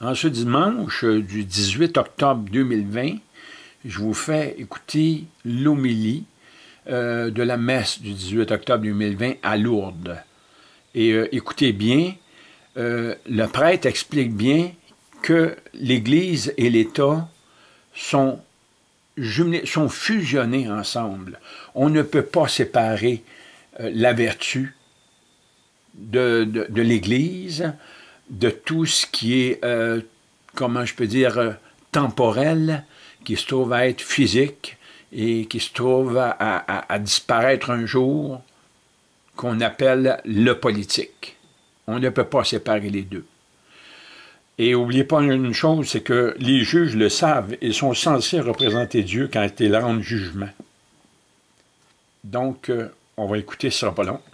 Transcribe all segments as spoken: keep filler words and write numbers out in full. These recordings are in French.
En ce dimanche du dix-huit octobre deux mille vingt, je vous fais écouter l'homélie euh, de la messe du dix-huit octobre deux mille vingt à Lourdes. Et euh, écoutez bien, euh, le prêtre explique bien que l'Église et l'État sont, jumelés, sont fusionnés ensemble. On ne peut pas séparer euh, la vertu de, de, de l'Église, de tout ce qui est, euh, comment je peux dire, euh, temporel, qui se trouve à être physique et qui se trouve à, à, à disparaître un jour, qu'on appelle le politique. On ne peut pas séparer les deux. Et n'oubliez pas une chose, c'est que les juges le savent, ils sont censés représenter Dieu quand ils rendent jugement. Donc, euh, on va écouter, ce sera pas long.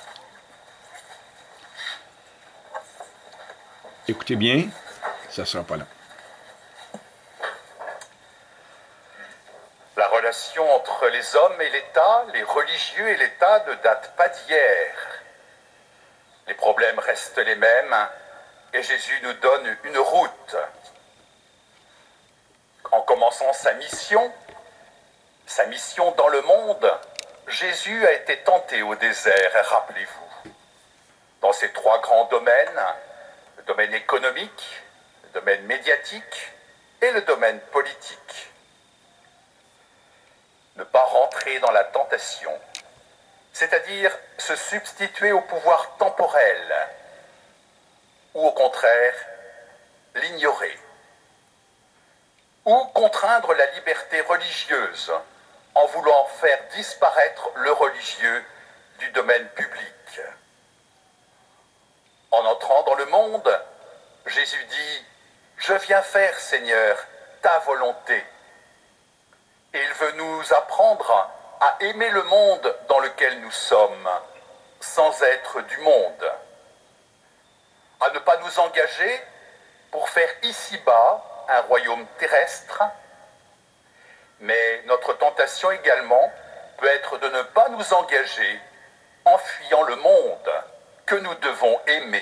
Écoutez bien, ça ne sera pas long. La relation entre les hommes et l'État, les religieux et l'État ne date pas d'hier. Les problèmes restent les mêmes et Jésus nous donne une route. En commençant sa mission, sa mission dans le monde, Jésus a été tenté au désert, rappelez-vous. Dans ces trois grands domaines, le domaine économique, le domaine médiatique et le domaine politique. Ne pas rentrer dans la tentation, c'est-à-dire se substituer au pouvoir temporel, ou au contraire, l'ignorer, ou contraindre la liberté religieuse en voulant faire disparaître le religieux du domaine public. En entrant dans le monde, Jésus dit « Je viens faire, Seigneur, ta volonté ». Et il veut nous apprendre à aimer le monde dans lequel nous sommes, sans être du monde. À ne pas nous engager pour faire ici-bas un royaume terrestre, mais notre tentation également peut être de ne pas nous engager en fuyant le monde que nous devons aimer.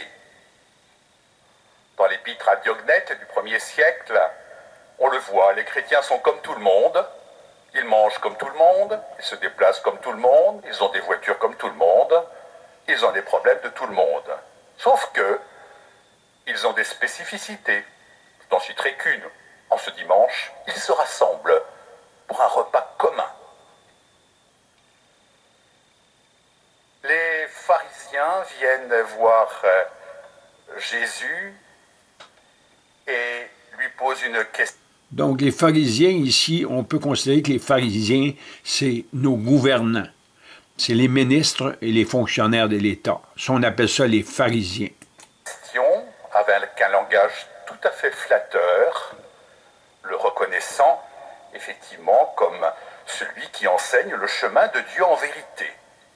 Dans l'épître à Diognète du premier siècle, on le voit, les chrétiens sont comme tout le monde. Ils mangent comme tout le monde, ils se déplacent comme tout le monde, ils ont des voitures comme tout le monde, ils ont des problèmes de tout le monde. Sauf que, ils ont des spécificités. Je n'en citerai qu'une. En ce dimanche, ils se rassemblent pour un repas commun. Les pharisiens viennent voir Jésus et lui posent une question. Donc, les pharisiens, ici, on peut considérer que les pharisiens, c'est nos gouvernants. C'est les ministres et les fonctionnaires de l'État. Ça, on appelle ça les pharisiens. Question avec un langage tout à fait flatteur, le reconnaissant effectivement comme celui qui enseigne le chemin de Dieu en vérité.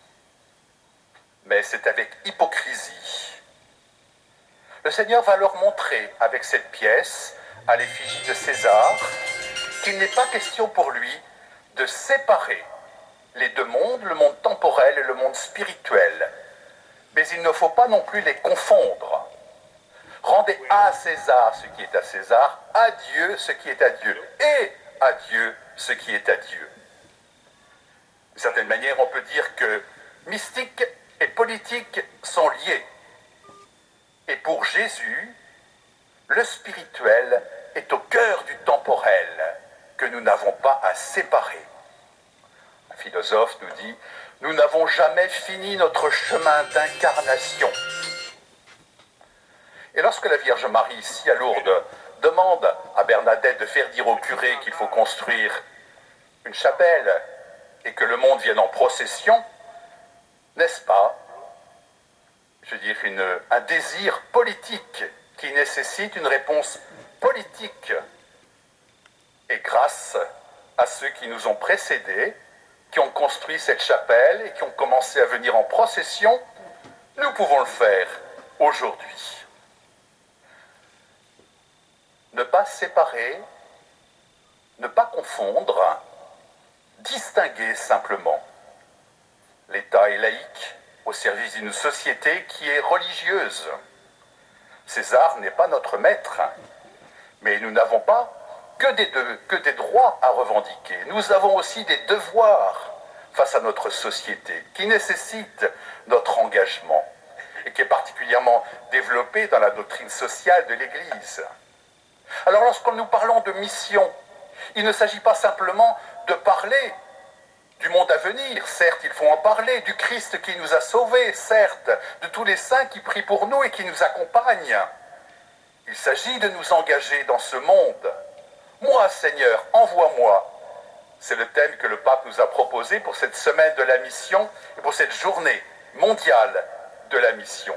Mais c'est avec hypocrisie. Le Seigneur va leur montrer avec cette pièce à l'effigie de César, qu'il n'est pas question pour lui de séparer les deux mondes, le monde temporel et le monde spirituel. Mais il ne faut pas non plus les confondre. Rendez à César ce qui est à César, à Dieu ce qui est à Dieu, et à Dieu ce qui est à Dieu. D'une certaine manière, on peut dire que mystique et politique sont liés. Et pour Jésus, le spirituel est au cœur du temporel que nous n'avons pas à séparer. Un philosophe nous dit « Nous n'avons jamais fini notre chemin d'incarnation ». Et lorsque la Vierge Marie, ici à Lourdes, demande à Bernadette de faire dire au curé qu'il faut construire une chapelle et que le monde vienne en procession, n'est-ce pas, je veux dire, une, un désir politique qui nécessite une réponse politique. Et grâce à ceux qui nous ont précédés, qui ont construit cette chapelle et qui ont commencé à venir en procession, nous pouvons le faire aujourd'hui. Ne pas séparer, ne pas confondre, distinguer simplement. L'État est laïque au service d'une société qui est religieuse. César n'est pas notre maître, Mais nous n'avons pas que des, de, que des droits à revendiquer. Nous avons aussi des devoirs face à notre société qui nécessitent notre engagement et qui est particulièrement développé dans la doctrine sociale de l'Église. Alors lorsque nous parlons de mission, il ne s'agit pas simplement de parler du monde à venir, certes il faut en parler, du Christ qui nous a sauvés, certes, de tous les saints qui prient pour nous et qui nous accompagnent. Il s'agit de nous engager dans ce monde. Moi, Seigneur, envoie-moi. C'est le thème que le pape nous a proposé pour cette semaine de la mission et pour cette journée mondiale de la mission.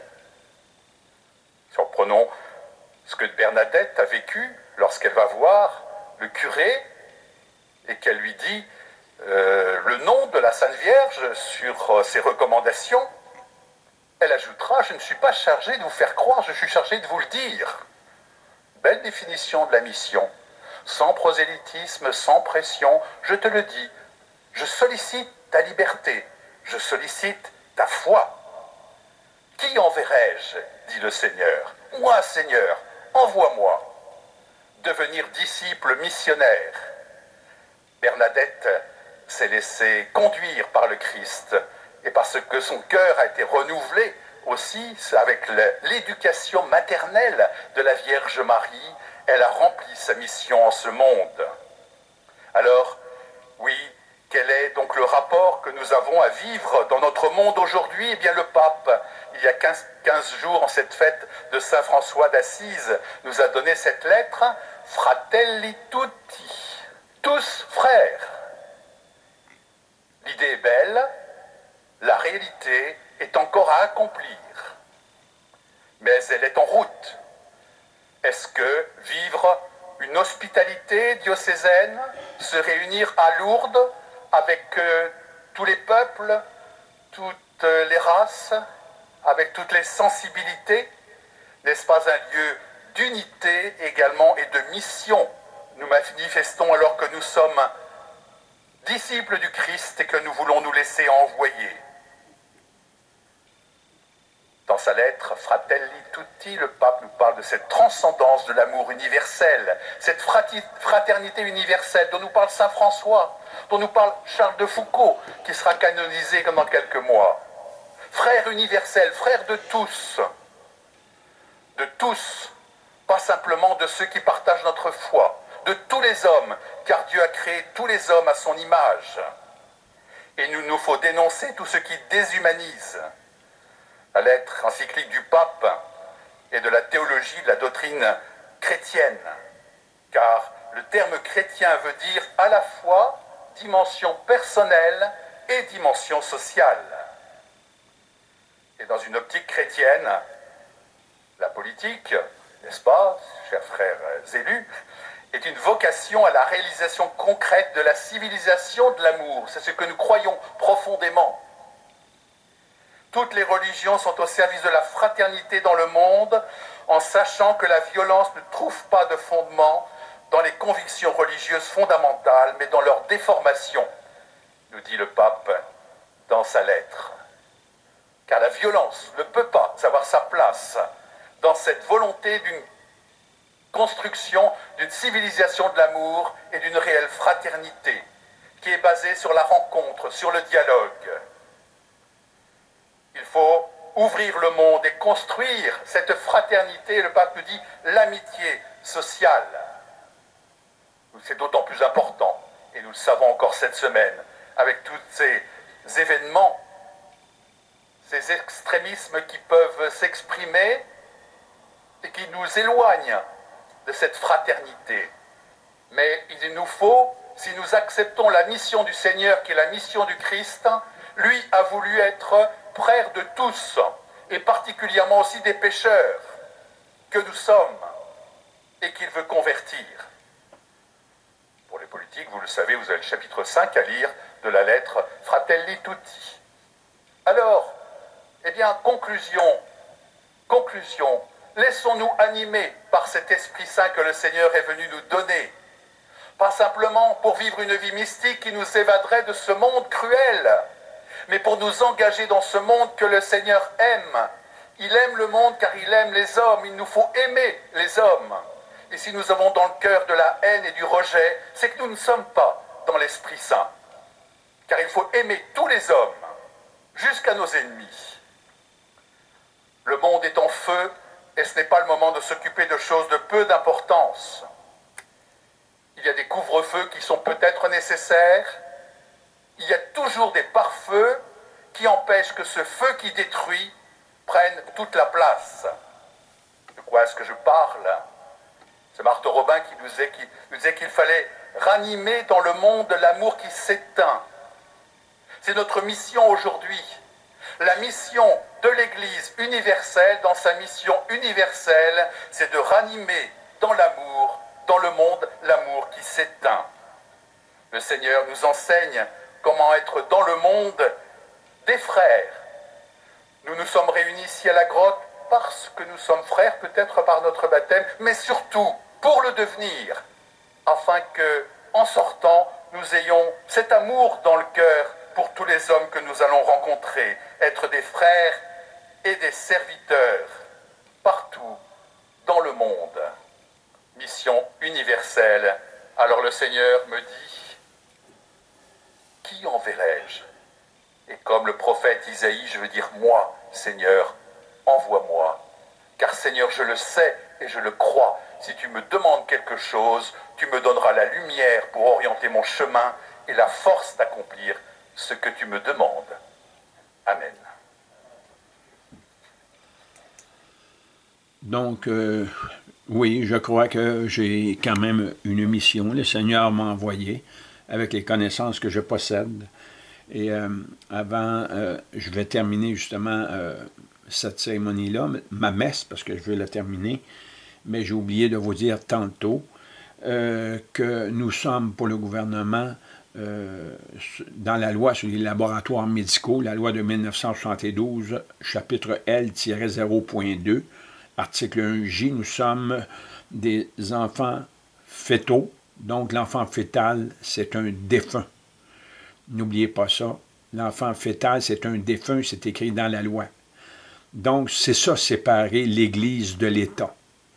Si reprenons ce que Bernadette a vécu lorsqu'elle va voir le curé et qu'elle lui dit euh, le nom de la Sainte Vierge sur euh, ses recommandations, elle ajoutera « Je ne suis pas chargé de vous faire croire, je suis chargé de vous le dire ». Belle définition de la mission. Sans prosélytisme, sans pression, je te le dis, je sollicite ta liberté, je sollicite ta foi. Qui enverrai-je, dit le Seigneur? Moi, Seigneur, envoie-moi. Devenir disciple missionnaire. Bernadette s'est laissée conduire par le Christ et parce que son cœur a été renouvelé aussi avec l'éducation maternelle de la Vierge Marie, elle a rempli sa mission en ce monde. Alors, oui, quel est donc le rapport que nous avons à vivre dans notre monde aujourd'hui? Eh bien, le pape, il y a quinze, quinze jours, en cette fête de Saint François d'Assise, nous a donné cette lettre, « Fratelli tutti », tous frères. L'idée est belle, la réalité est encore à accomplir, mais elle est en route. Est-ce que vivre une hospitalité diocésaine, se réunir à Lourdes avec euh, tous les peuples, toutes les races, avec toutes les sensibilités, n'est-ce pas un lieu d'unité également et de mission? Nous manifestons alors que nous sommes disciples du Christ et que nous voulons nous laisser envoyer. Dans sa lettre « Fratelli tutti », le pape nous parle de cette transcendance de l'amour universel, cette fraternité universelle dont nous parle saint François, dont nous parle Charles de Foucault, qui sera canonisé dans quelques mois. Frère universel, frère de tous, de tous, pas simplement de ceux qui partagent notre foi, de tous les hommes, car Dieu a créé tous les hommes à son image. Et il nous faut dénoncer tout ce qui déshumanise. La lettre encyclique du pape et de la théologie de la doctrine chrétienne, car le terme chrétien veut dire à la fois dimension personnelle et dimension sociale. Et dans une optique chrétienne, la politique, n'est-ce pas, chers frères élus, est une vocation à la réalisation concrète de la civilisation de l'amour. C'est ce que nous croyons profondément. Toutes les religions sont au service de la fraternité dans le monde, en sachant que la violence ne trouve pas de fondement dans les convictions religieuses fondamentales, mais dans leur déformation, nous dit le pape dans sa lettre. Car la violence ne peut pas avoir sa place dans cette volonté d'une construction, d'une civilisation de l'amour et d'une réelle fraternité, qui est basée sur la rencontre, sur le dialogue. Il faut ouvrir le monde et construire cette fraternité, le pape nous dit l'amitié sociale. C'est d'autant plus important, et nous le savons encore cette semaine, avec tous ces événements, ces extrémismes qui peuvent s'exprimer et qui nous éloignent de cette fraternité. Mais il nous faut, si nous acceptons la mission du Seigneur, qui est la mission du Christ, lui a voulu être frère de tous, et particulièrement aussi des pécheurs que nous sommes, et qu'il veut convertir. Pour les politiques, vous le savez, vous avez le chapitre cinq à lire de la lettre Fratelli Tutti. Alors, eh bien, conclusion, conclusion, laissons-nous animer par cet Esprit Saint que le Seigneur est venu nous donner, pas simplement pour vivre une vie mystique qui nous évaderait de ce monde cruel, mais pour nous engager dans ce monde que le Seigneur aime. Il aime le monde car il aime les hommes, il nous faut aimer les hommes. Et si nous avons dans le cœur de la haine et du rejet, c'est que nous ne sommes pas dans l'Esprit Saint. Car il faut aimer tous les hommes, jusqu'à nos ennemis. Le monde est en feu, et ce n'est pas le moment de s'occuper de choses de peu d'importance. Il y a des couvre-feux qui sont peut-être nécessaires. Il y a toujours des pare-feux qui empêchent que ce feu qui détruit prenne toute la place. De quoi est-ce que je parle? C'est Marthe Robin qui nous disait qu'il nous disait qu'il fallait ranimer dans le monde l'amour qui s'éteint. C'est notre mission aujourd'hui. La mission de l'Église universelle, dans sa mission universelle, c'est de ranimer dans l'amour, dans le monde, l'amour qui s'éteint. Le Seigneur nous enseigne comment être dans le monde des frères. Nous nous sommes réunis ici à la grotte parce que nous sommes frères, peut-être par notre baptême, mais surtout pour le devenir, afin que, en sortant, nous ayons cet amour dans le cœur pour tous les hommes que nous allons rencontrer, être des frères et des serviteurs partout dans le monde. Mission universelle. Alors le Seigneur me dit, qui enverrai-je? Et comme le prophète Isaïe, je veux dire moi, Seigneur, envoie-moi. Car Seigneur, je le sais et je le crois. Si tu me demandes quelque chose, tu me donneras la lumière pour orienter mon chemin et la force d'accomplir ce que tu me demandes. Amen. Donc, euh, oui, je crois que j'ai quand même une mission. Le Seigneur m'a envoyé avec les connaissances que je possède. Et euh, avant, euh, je vais terminer justement euh, cette cérémonie-là, ma messe, parce que je veux la terminer. Mais j'ai oublié de vous dire tantôt euh, que nous sommes pour le gouvernement euh, dans la loi sur les laboratoires médicaux, la loi de mille neuf cent soixante-douze, chapitre L zéro point deux, article un J, nous sommes des enfants fétaux, donc l'enfant fœtal, c'est un défunt. N'oubliez pas ça, l'enfant fœtal, c'est un défunt, c'est écrit dans la loi. Donc, c'est ça, séparer l'Église de l'État.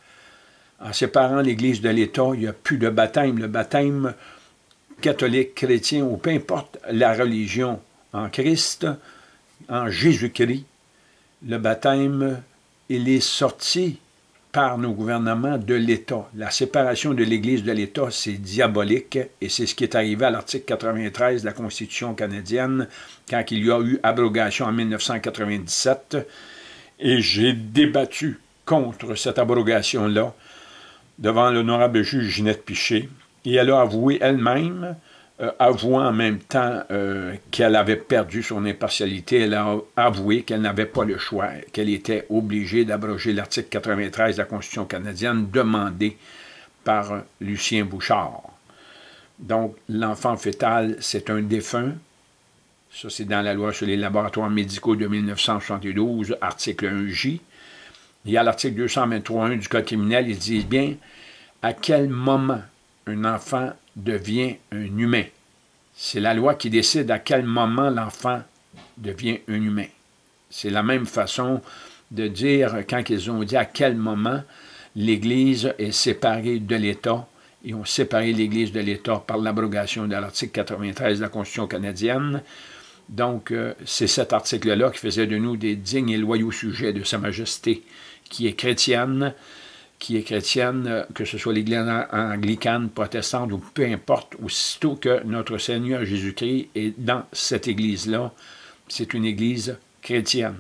En séparant l'Église de l'État, il n'y a plus de baptême. Le baptême catholique, chrétien, ou peu importe la religion, en Christ, en Jésus-Christ, le baptême, il est sorti par nos gouvernements de l'État. La séparation de l'Église de l'État, c'est diabolique, et c'est ce qui est arrivé à l'article quatre-vingt-treize de la Constitution canadienne, quand il y a eu abrogation en mille neuf cent quatre-vingt-dix-sept, et j'ai débattu contre cette abrogation-là devant l'honorable juge Ginette Piché, et elle a avoué elle-même, euh, avouant en même temps euh, qu'elle avait perdu son impartialité, elle a avoué qu'elle n'avait pas le choix, qu'elle était obligée d'abroger l'article quatre-vingt-treize de la Constitution canadienne demandé par Lucien Bouchard. Donc, l'enfant fœtal, c'est un défunt. Ça, c'est dans la loi sur les laboratoires médicaux de mille neuf cent soixante-douze, article un J. Il y a l'article deux cent vingt-trois point un du Code criminel, ils disent bien à quel moment un enfant devient un humain. C'est la loi qui décide à quel moment l'enfant devient un humain. C'est la même façon de dire, quand ils ont dit à quel moment l'Église est séparée de l'État, ils ont séparé l'Église de l'État par l'abrogation de l'article quatre-vingt-treize de la Constitution canadienne. Donc, euh, c'est cet article-là qui faisait de nous des dignes et loyaux sujets de Sa Majesté, qui est chrétienne, qui est chrétienne, que ce soit l'Église anglicane, protestante ou peu importe, aussitôt que notre Seigneur Jésus-Christ est dans cette Église-là, c'est une Église chrétienne.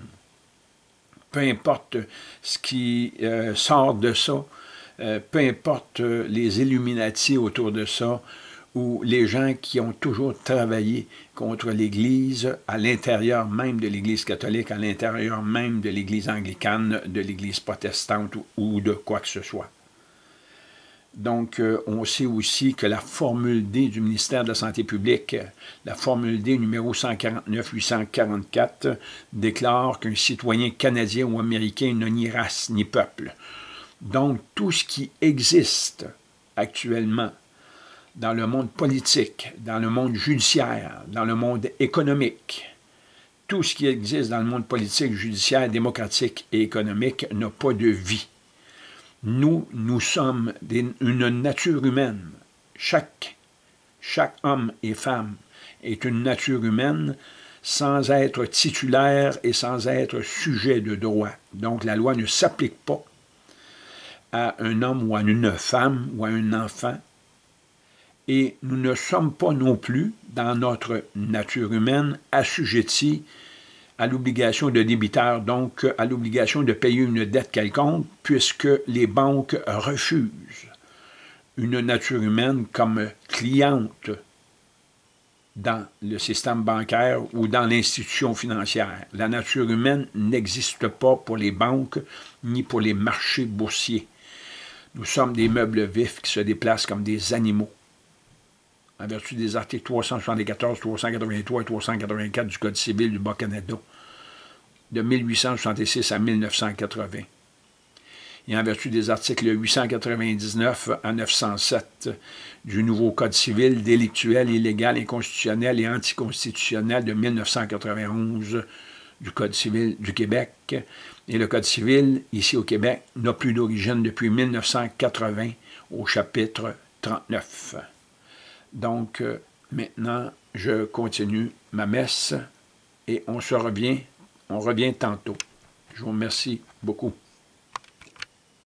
Peu importe ce qui euh, sort de ça, euh, peu importe euh, les Illuminati autour de ça, ou les gens qui ont toujours travaillé contre l'Église à l'intérieur même de l'Église catholique, à l'intérieur même de l'Église anglicane, de l'Église protestante ou, ou de quoi que ce soit. Donc, euh, on sait aussi que la formule D du ministère de la Santé publique, la formule D numéro cent quarante-neuf huit cent quarante-quatre, déclare qu'un citoyen canadien ou américain n'a ni race ni peuple. Donc, tout ce qui existe actuellement dans le monde politique, dans le monde judiciaire, dans le monde économique, tout ce qui existe dans le monde politique, judiciaire, démocratique et économique n'a pas de vie. Nous, nous sommes des, une nature humaine. Chaque, chaque homme et femme est une nature humaine sans être titulaire et sans être sujet de droit. Donc, la loi ne s'applique pas à un homme ou à une femme ou à un enfant. Et nous ne sommes pas non plus, dans notre nature humaine, assujettis à l'obligation de débiteur, donc à l'obligation de payer une dette quelconque, puisque les banques refusent une nature humaine comme cliente dans le système bancaire ou dans l'institution financière. La nature humaine n'existe pas pour les banques ni pour les marchés boursiers. Nous sommes des meubles vifs qui se déplacent comme des animaux. En vertu des articles trois cent soixante-quatorze, trois cent quatre-vingt-trois et trois cent quatre-vingt-quatre du Code civil du Bas-Canada, de mille huit cent soixante-six à mille neuf cent quatre-vingts. Et en vertu des articles huit cent quatre-vingt-dix-neuf à neuf cent sept du nouveau Code civil délictuel, illégal, inconstitutionnel et anticonstitutionnel de mille neuf cent quatre-vingt-onze du Code civil du Québec. Et le Code civil, ici au Québec, n'a plus d'origine depuis mille neuf cent quatre-vingts au chapitre trente-neuf. Donc, euh, maintenant, je continue ma messe et on se revient, on revient tantôt. Je vous remercie beaucoup.